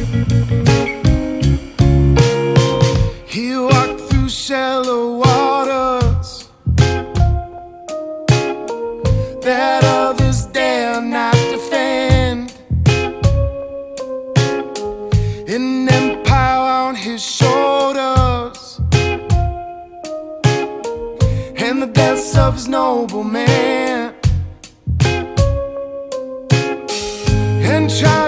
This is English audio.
He walked through shallow waters that others dare not defend, an empire on his shoulders, and the deaths of his noble men, and